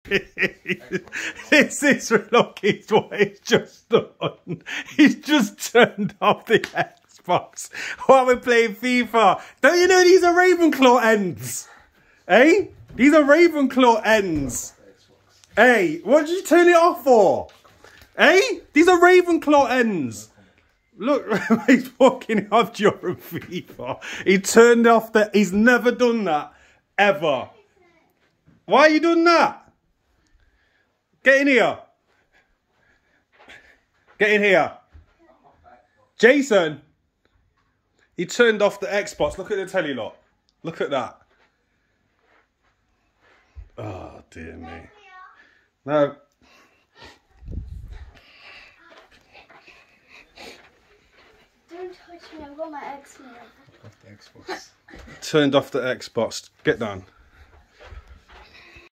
This is, look, it's what he's just done. He's just turned off the Xbox while we're playing FIFA. Don't you know these are Ravenclaw ends? Eh? These are Ravenclaw ends. Hey, what did you turn it off for? Eh? These are Ravenclaw ends. Look, he's walking off during FIFA. He turned off the... He's never done that. Ever. Why are you doing that? Get in here. Get in here. Jason. He turned off the Xbox. Look at the telly lot. Look at that. Oh, dear me. No. Don't touch me, I've got my X-Men. Turned off the Xbox. Get down.